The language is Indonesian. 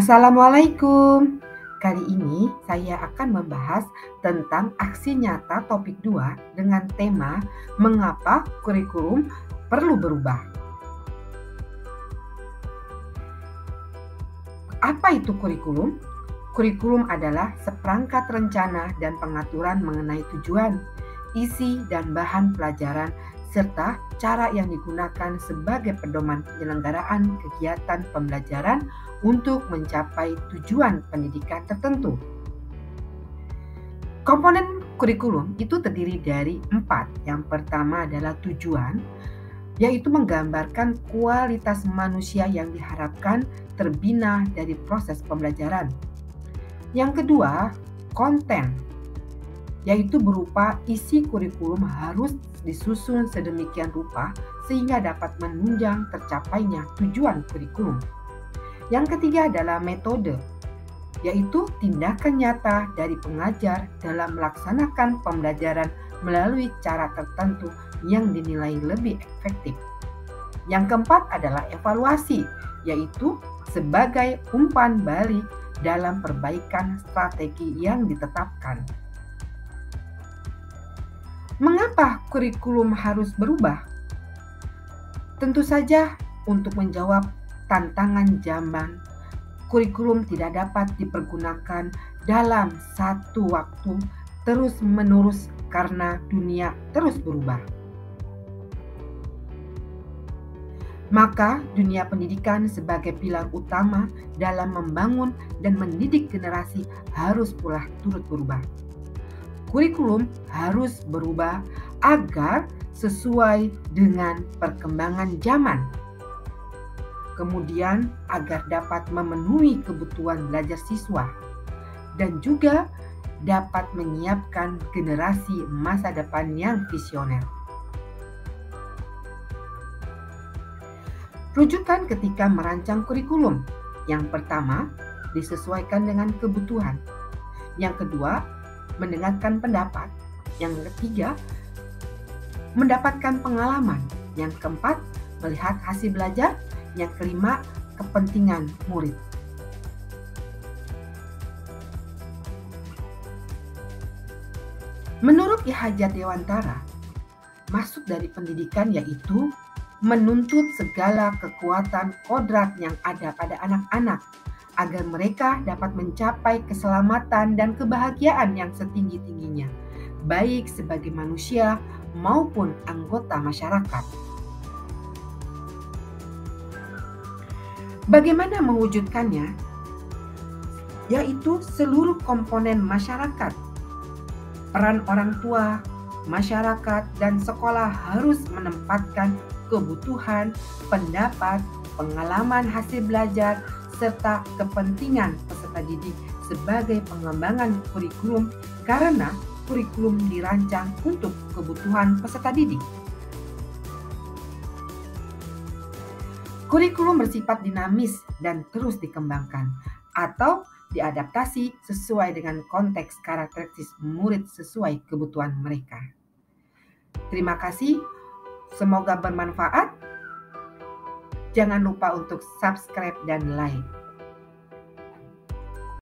Assalamualaikum. Kali ini saya akan membahas tentang aksi nyata topik 2 dengan tema mengapa kurikulum perlu berubah. Apa itu kurikulum? Kurikulum adalah seperangkat rencana dan pengaturan mengenai tujuan, isi dan bahan pelajaran serta cara yang digunakan sebagai pedoman penyelenggaraan kegiatan pembelajaran untuk mencapai tujuan pendidikan tertentu. Komponen kurikulum itu terdiri dari 4. Yang pertama adalah tujuan, yaitu menggambarkan kualitas manusia yang diharapkan terbina dari proses pembelajaran. Yang kedua, konten, yaitu berupa isi kurikulum harus disusun sedemikian rupa sehingga dapat menunjang tercapainya tujuan kurikulum. Yang ketiga adalah metode, yaitu tindakan nyata dari pengajar dalam melaksanakan pembelajaran melalui cara tertentu yang dinilai lebih efektif. Yang keempat adalah evaluasi, yaitu sebagai umpan balik dalam perbaikan strategi yang ditetapkan. Mengapa kurikulum harus berubah? Tentu saja untuk menjawab tantangan zaman, kurikulum tidak dapat dipergunakan dalam satu waktu terus-menerus karena dunia terus berubah. Maka dunia pendidikan sebagai pilar utama dalam membangun dan mendidik generasi harus pula turut berubah. Kurikulum harus berubah agar sesuai dengan perkembangan zaman. Kemudian agar dapat memenuhi kebutuhan belajar siswa dan juga dapat menyiapkan generasi masa depan yang visioner. Rujukan ketika merancang kurikulum. Yang pertama, disesuaikan dengan kebutuhan. Yang kedua, mendengarkan pendapat. Yang ketiga, mendapatkan pengalaman. Yang keempat, melihat hasil belajar. Yang kelima, kepentingan murid. Menurut Ki Hajat Dewantara, maksud dari pendidikan yaitu menuntut segala kekuatan kodrat yang ada pada anak-anak agar mereka dapat mencapai keselamatan dan kebahagiaan yang setinggi-tingginya, baik sebagai manusia maupun anggota masyarakat. Bagaimana mewujudkannya? Yaitu seluruh komponen masyarakat. Peran orang tua, masyarakat, dan sekolah harus menempatkan kebutuhan, pendapat, pengalaman hasil belajar, serta kepentingan peserta didik sebagai pengembangan kurikulum karena kurikulum dirancang untuk kebutuhan peserta didik. Kurikulum bersifat dinamis dan terus dikembangkan atau diadaptasi sesuai dengan konteks karakteristik murid sesuai kebutuhan mereka. Terima kasih, semoga bermanfaat. Jangan lupa untuk subscribe dan like.